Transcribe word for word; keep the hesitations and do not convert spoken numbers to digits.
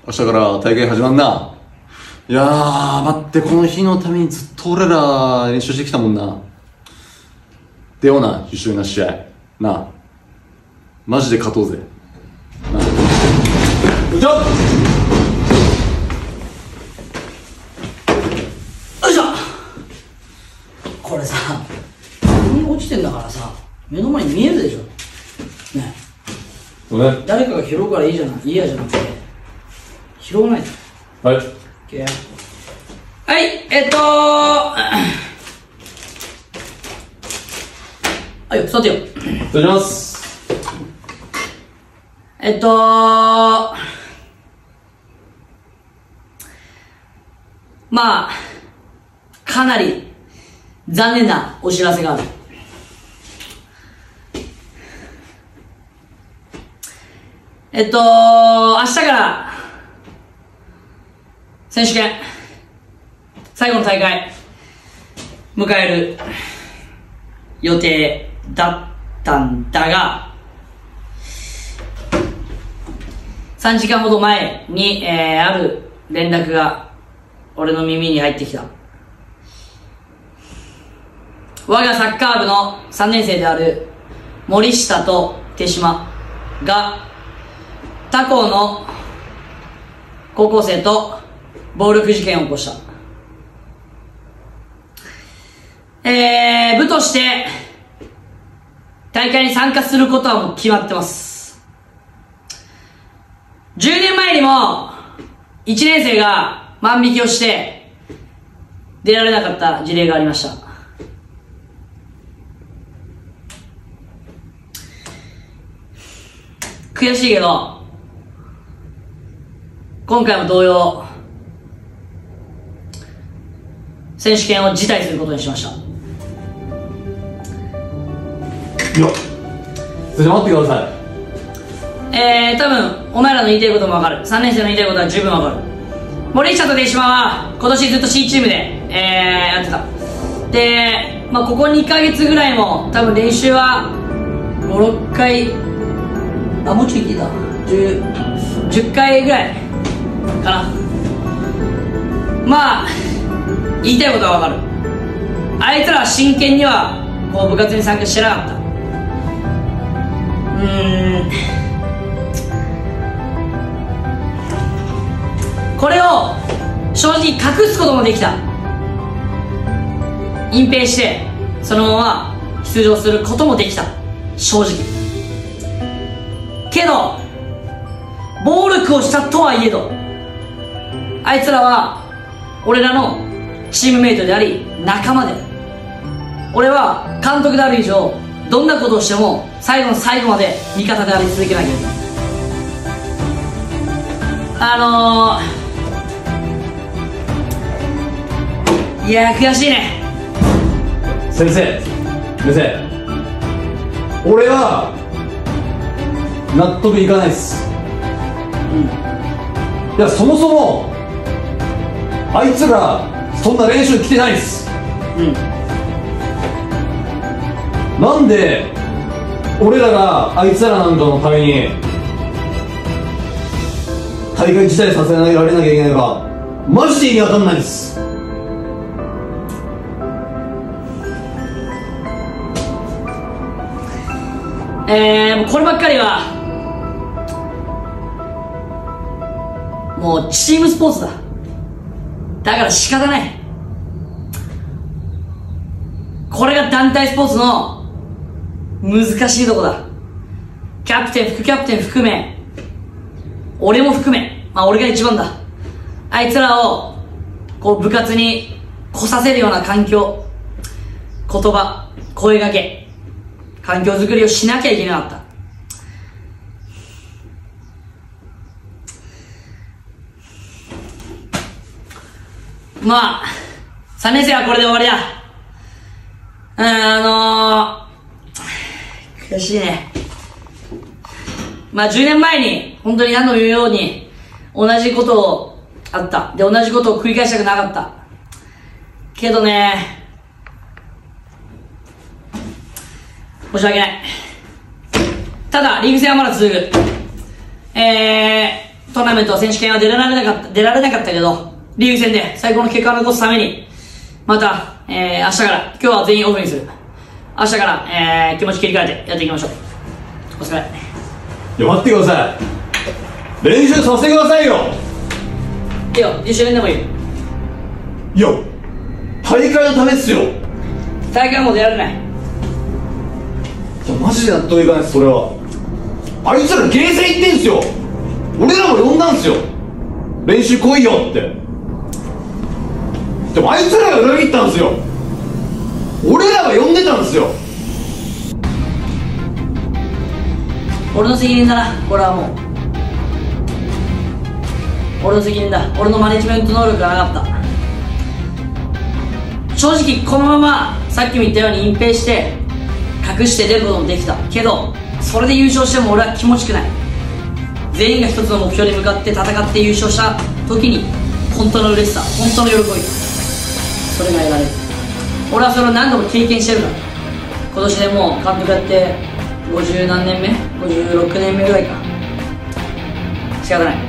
明日から大会始まんな。いやー、待って、この日のためにずっと俺ら練習してきたもんな。出ような、必勝な試合。なあ。マジで勝とうぜ。なあ。よいしょよいしょ。これさ、ここに落ちてんだからさ、目の前に見えるでしょ。ねごめん。 誰かが拾うからいいじゃない、いいやじゃなくて、拾わないと。 はい。 はい、えっとー、はいよ、座ってよ。 いただきます。 えっとー、まあ、かなり残念なお知らせがある。えっとー、明日から選手権最後の大会迎える予定だったんだが、さんじかんほど前に、えー、ある連絡が俺の耳に入ってきた。我がサッカー部のさんねん生である森下と手島が他校の高校生と暴力事件を起こした。えー、部として大会に参加することはもう決まってます。じゅうねんまえにもいちねん生が万引きをして出られなかった事例がありました。悔しいけど今回も同様選手権を辞退することにしました。 いや、それ待ってください。 えー、多分お前らの言いたいことも分かる。さんねん生の言いたいことは十分分かる。森下と手島は今年ずっと C チームで、えー、やってた。で、まあ、ここにかげつぐらいも多分練習はご、ろっかい、あ、もうちょい聞いた 10, じゅっかいぐらいかな。まあ言いたいことは分かる。あいつらは真剣にはこう部活に参加してなかった。うーん、これを正直隠すこともできた。隠蔽してそのまま出場することもできた、正直。けど暴力をしたとはいえど、あいつらは俺らのチームメイトであり仲間である。俺は監督である以上どんなことをしても最後の最後まで味方であり続けなきゃいけない。あのー、いやー悔しいね。 先生先生、俺は納得いかないっす。 うん、 いや、そもそもあいつらそんな練習来てないっす。 うん、 なんで俺らがあいつらなんかのために大会自体させられなきゃいけないのかマジで意味わかんないです。 えー、もうこればっかりはもうチームスポーツだ。だから仕方ない。これが団体スポーツの難しいとこだ。キャプテン副キャプテン含め俺も含め、まあ俺が一番だ。あいつらをこう部活に来させるような環境、言葉、声掛け、環境づくりをしなきゃいけなかった。まあさんねん生はこれで終わりだ。うん、あのー、悔しいね。まあじゅうねんまえに本当に何度も言うように同じことをあった。で同じことを繰り返したくなかったけどね、申し訳ない。ただリーグ戦はまだ続く。えー、 トーナメント選手権は出られなかった出られなかったけど、リーグ戦で最高の結果を残すためにまた、えー、明日から、今日は全員オフにする、明日から、えー、気持ち切り替えてやっていきましょう。お疲れ。 いや待ってください、練習させてくださいよ。 いいよ、一緒にでもいいよ。 いや大会のためっすよ。 大会も出られない。 いやマジで納得いかないです。それはあいつらゲーセン行ってんすよ。俺らも呼んだんすよ、練習来いよって。でもあいつらが裏切ったんすよ。俺らが呼んでたんすよ。 俺の責任だな、これはもう俺の責任だ。俺のマネジメント能力がなかった。正直このままさっきも言ったように隠蔽して隠して出ることもできたけど、それで優勝しても俺は気持ちくない。全員が一つの目標に向かって戦って優勝した時に本当の嬉しさ、本当の喜び、それが得られる。俺はそれを何度も経験してるから。今年でもう監督やってごじゅう何年目、ごじゅうろくねんめぐらいか。仕方ない。